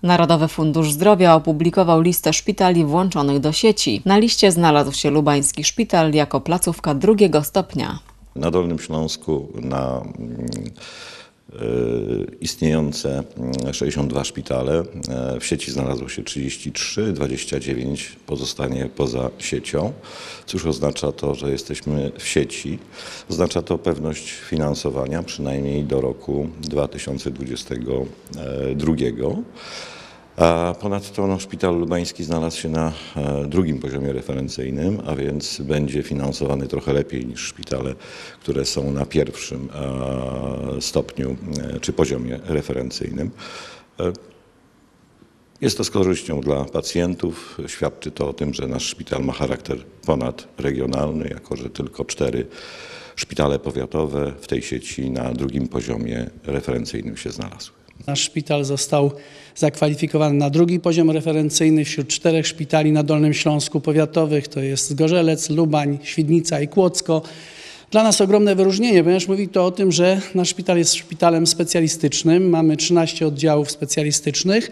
Narodowy Fundusz Zdrowia opublikował listę szpitali włączonych do sieci. Na liście znalazł się lubański szpital jako placówka drugiego stopnia. Na Dolnym Śląsku na istniejące 62 szpitale w sieci znalazło się 33, 29 pozostanie poza siecią. Cóż oznacza to, że jesteśmy w sieci? Oznacza to pewność finansowania przynajmniej do roku 2022. A ponadto szpital lubański znalazł się na drugim poziomie referencyjnym, a więc będzie finansowany trochę lepiej niż szpitale, które są na pierwszym stopniu czy poziomie referencyjnym. Jest to z korzyścią dla pacjentów. Świadczy to o tym, że nasz szpital ma charakter ponadregionalny, jako że tylko 4 szpitale powiatowe w tej sieci na drugim poziomie referencyjnym się znalazły. Nasz szpital został zakwalifikowany na drugi poziom referencyjny wśród 4 szpitali na Dolnym Śląsku powiatowych. To jest Zgorzelec, Lubań, Świdnica i Kłodzko. Dla nas ogromne wyróżnienie, ponieważ mówi to o tym, że nasz szpital jest szpitalem specjalistycznym. Mamy 13 oddziałów specjalistycznych.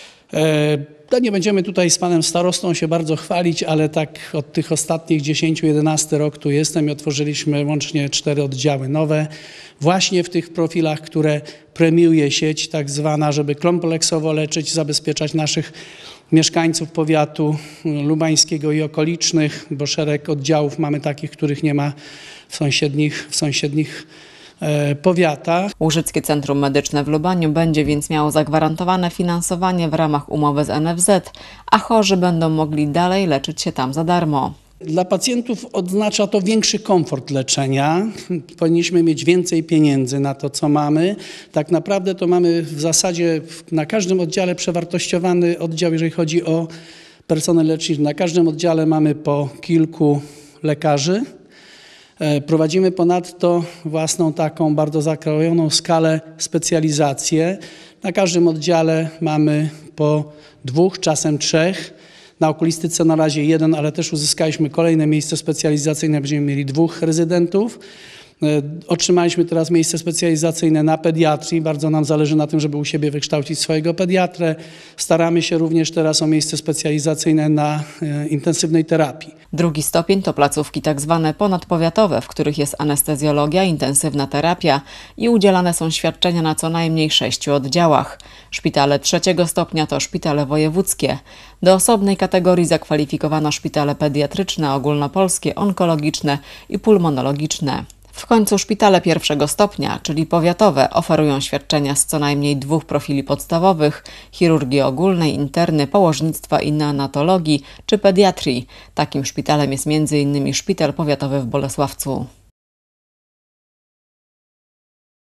Nie będziemy tutaj z panem starostą się bardzo chwalić, ale tak od tych ostatnich 10-11 rok tu jestem i otworzyliśmy łącznie 4 oddziały nowe. Właśnie w tych profilach, które premiuje sieć tak zwana, żeby kompleksowo leczyć, zabezpieczać naszych mieszkańców powiatu lubańskiego i okolicznych, bo szereg oddziałów mamy takich, których nie ma w sąsiednich powiatach. Łużyckie Centrum Medyczne w Lubaniu będzie więc miało zagwarantowane finansowanie w ramach umowy z NFZ, a chorzy będą mogli dalej leczyć się tam za darmo. Dla pacjentów oznacza to większy komfort leczenia. Powinniśmy mieć więcej pieniędzy na to, co mamy. Tak naprawdę to mamy w zasadzie na każdym oddziale przewartościowany oddział, jeżeli chodzi o personel leczniczy. Na każdym oddziale mamy po kilku lekarzy. Prowadzimy ponadto własną taką bardzo zakrojoną skalę specjalizację. Na każdym oddziale mamy po 2, czasem 3. Na okulistyce na razie 1, ale też uzyskaliśmy kolejne miejsce specjalizacyjne. Będziemy mieli 2 rezydentów. Otrzymaliśmy teraz miejsce specjalizacyjne na pediatrii. Bardzo nam zależy na tym, żeby u siebie wykształcić swojego pediatrę. Staramy się również teraz o miejsce specjalizacyjne na intensywnej terapii. Drugi stopień to placówki tak zwane ponadpowiatowe, w których jest anestezjologia, intensywna terapia i udzielane są świadczenia na co najmniej 6 oddziałach. Szpitale trzeciego stopnia to szpitale wojewódzkie. Do osobnej kategorii zakwalifikowano szpitale pediatryczne, ogólnopolskie, onkologiczne i pulmonologiczne. W końcu szpitale pierwszego stopnia, czyli powiatowe, oferują świadczenia z co najmniej 2 profili podstawowych: chirurgii ogólnej, interny, położnictwa i neonatologii czy pediatrii. Takim szpitalem jest m.in. Szpital Powiatowy w Bolesławcu.